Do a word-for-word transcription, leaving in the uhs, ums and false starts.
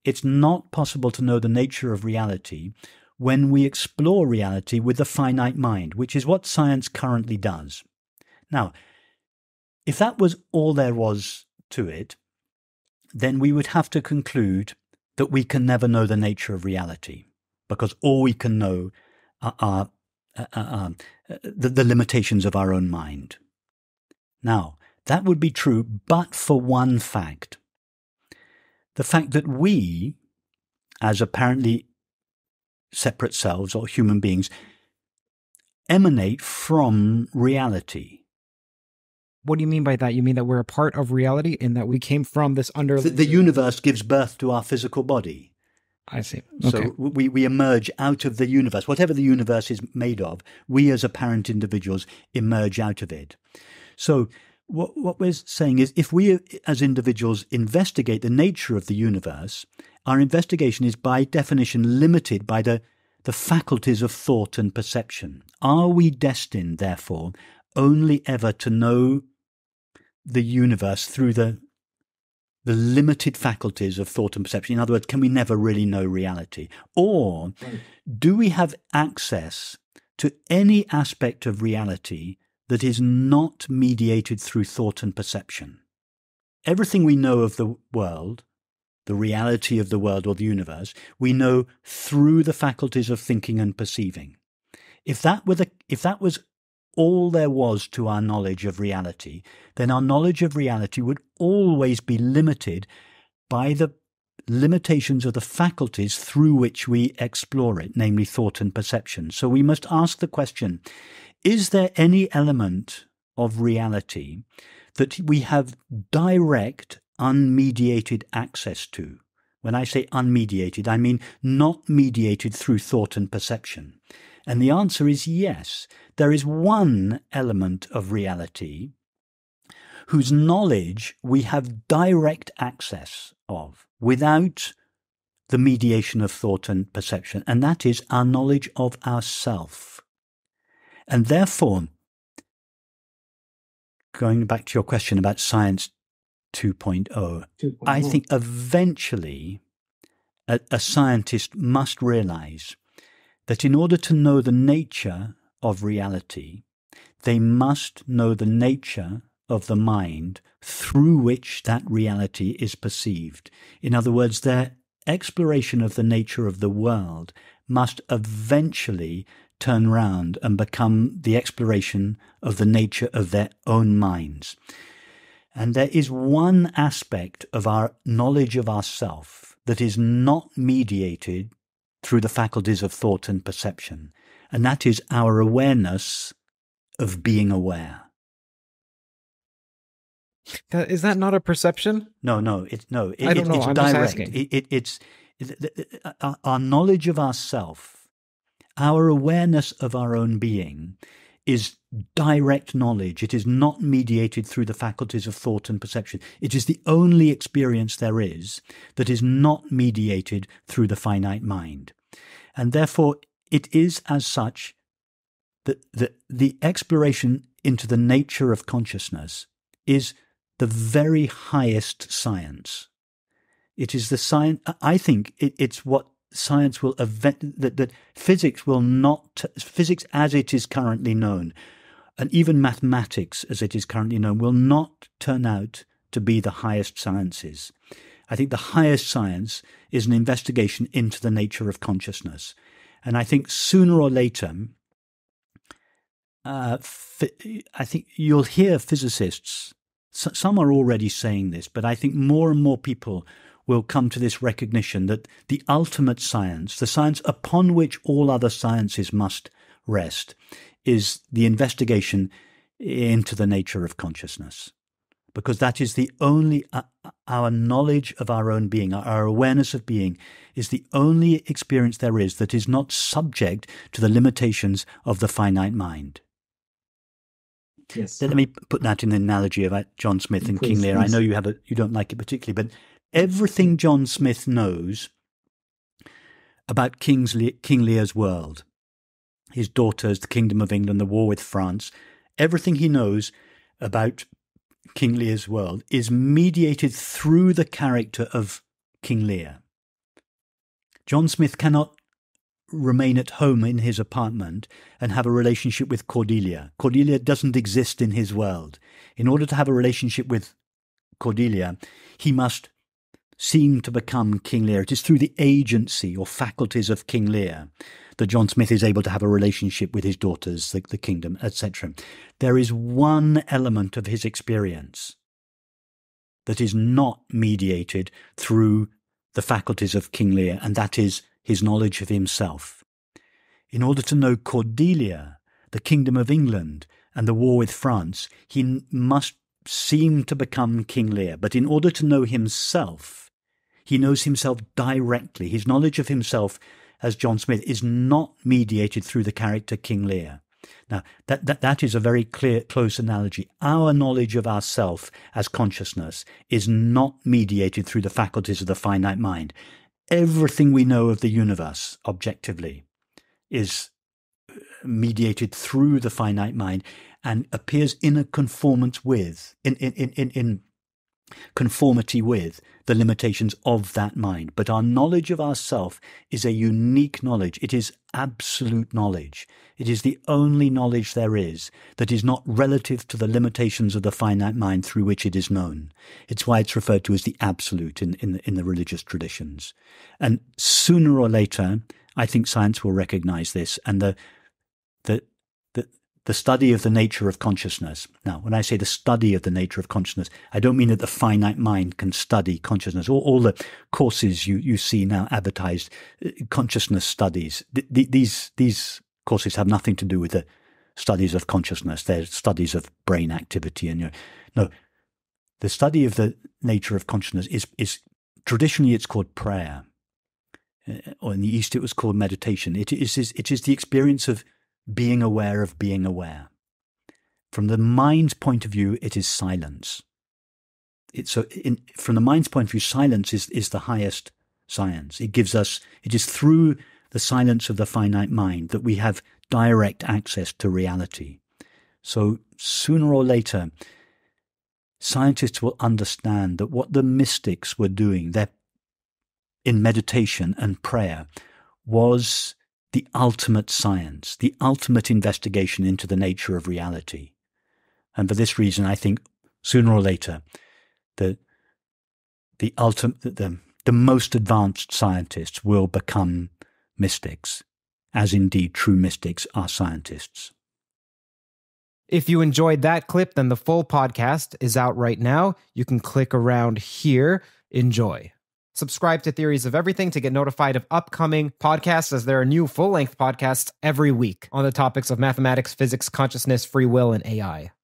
it's not possible to know the nature of reality when we explore reality with the finite mind, which is what science currently does. Now, if that was all there was to it, then we would have to conclude that we can never know the nature of reality, because all we can know are, are uh, uh, uh, the, the limitations of our own mind. Now, that would be true, but for one fact. The fact that we, as apparently separate selves or human beings, emanate from reality. What do you mean by that? You mean that we're a part of reality in that we came from this underlying... The, the universe gives birth to our physical body. I see. Okay. So we, we emerge out of the universe. Whatever the universe is made of, we as apparent individuals emerge out of it. So what, what we're saying is, if we as individuals investigate the nature of the universe, our investigation is by definition limited by the, the faculties of thought and perception. Are we destined, therefore, only ever to know the universe through the the limited faculties of thought and perception? In other words, can we never really know reality? Or do we have access to any aspect of reality that is not mediated through thought and perception? Everything we know of the world, the reality of the world or the universe, we know through the faculties of thinking and perceiving. If that were the, if that was all there was to our knowledge of reality, then our knowledge of reality would always be limited by the limitations of the faculties through which we explore it, namely thought and perception. So we must ask the question, is there any element of reality that we have direct, unmediated access to? When I say unmediated, I mean not mediated through thought and perception. And the answer is yes. There is one element of reality whose knowledge we have direct access of without the mediation of thought and perception, and that is our knowledge of ourself. And therefore, going back to your question about science two point oh, I think eventually a, a scientist must realize that in order to know the nature of reality, they must know the nature of the mind through which that reality is perceived. In other words, their exploration of the nature of the world must eventually turn round and become the exploration of the nature of their own minds. And there is one aspect of our knowledge of ourself that is not mediated through the faculties of thought and perception, and that is our awareness of being aware. That, is that not a perception? No, no, it's no. It, I don't it, know. It's I'm direct. just asking. It, it, it's it, our, our knowledge of ourself, our awareness of our own being, is direct knowledge. It is not mediated through the faculties of thought and perception. It is the only experience there is that is not mediated through the finite mind. And therefore, it is as such that the, the exploration into the nature of consciousness is the very highest science. It is the science, I think it, it's what science will event, that, that physics will not, physics as it is currently known, and even mathematics as it is currently known, will not turn out to be the highest sciences. I think the highest science is an investigation into the nature of consciousness. And I think sooner or later, uh, I think you'll hear physicists, some are already saying this, but I think more and more people will come to this recognition that the ultimate science, the science upon which all other sciences must rest, is the investigation into the nature of consciousness. Because that is the only, uh, our knowledge of our own being, our awareness of being, is the only experience there is that is not subject to the limitations of the finite mind. Yes. Let me put that in an analogy about John Smith and Please, King Lear. please. I know you have a, you don't like it particularly, but everything John Smith knows about King's Le- King Lear's world, his daughters, the Kingdom of England, the war with France, everything he knows about King Lear's world is mediated through the character of King Lear. John Smith cannot remain at home in his apartment and have a relationship with Cordelia. Cordelia doesn't exist in his world. In order to have a relationship with Cordelia, he must seem to become King Lear. It is through the agency or faculties of King Lear that John Smith is able to have a relationship with his daughters, the, the kingdom, et cetera. There is one element of his experience that is not mediated through the faculties of King Lear, and that is his knowledge of himself. In order to know Cordelia, the kingdom of England, and the war with France, he must seem to become King Lear. But in order to know himself, he knows himself directly. His knowledge of himself as John Smith is not mediated through the character King Lear. Now, that, that, that is a very clear, close analogy. Our knowledge of ourself as consciousness is not mediated through the faculties of the finite mind. Everything we know of the universe, objectively, is mediated through the finite mind and appears in a conformance with, in, in, in, in conformity with the limitations of that mind. But our knowledge of ourself is a unique knowledge. It is absolute knowledge. It is the only knowledge there is that is not relative to the limitations of the finite mind through which it is known. It's why it's referred to as the absolute in, in, in the religious traditions. And sooner or later, I think science will recognize this, and the the the the study of the nature of consciousness. Now, when I say the study of the nature of consciousness, I don't mean that the finite mind can study consciousness. All, all the courses you, you see now advertised, uh, consciousness studies, th- th- these these courses have nothing to do with the studies of consciousness. They're studies of brain activity. And you know, no, the study of the nature of consciousness is is traditionally it's called prayer, uh, or in the East it was called meditation. It is it is the experience of being aware of being aware. From the mind's point of view, it is silence. It, so in, from the mind's point of view, silence is, is the highest science. It gives us, it is through the silence of the finite mind that we have direct access to reality. So sooner or later, scientists will understand that what the mystics were doing there in meditation and prayer was the ultimate science, the ultimate investigation into the nature of reality. And for this reason, I think sooner or later, the the ultimate, the, the most advanced scientists will become mystics, as indeed true mystics are scientists. If you enjoyed that clip, then the full podcast is out right now. You can click around here. Enjoy. Subscribe to Theories of Everything to get notified of upcoming podcasts, as there are new full-length podcasts every week on the topics of mathematics, physics, consciousness, free will, and A I.